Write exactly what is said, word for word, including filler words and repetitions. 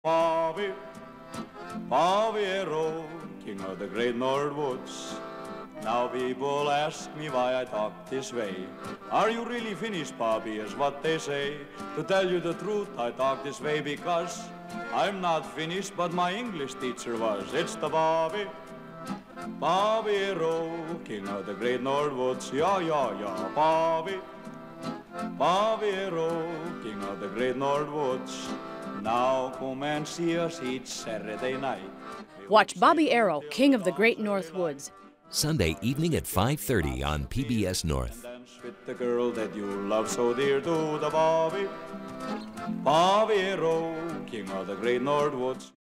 Bobby, Bobby Arrow, king of the great Northwoods. Now people ask me why I talk this way. Are you really finished, Bobby, is what they say. To tell you the truth, I talk this way because I'm not finished, but my English teacher was. It's the Bobby, Bobby Arrow, king of the great Northwoods. Yeah, yeah, yeah, Bobby, Bobby Arrow, king of the great Northwoods. Now come and see us each Saturday night. Watch Bobby Arrow, King of the Great Northwoods. Sunday evening at five thirty on P B S North. Dance with the girl that you love so dear, to the Bobby, Bobby Arrow, king of the great Northwoods.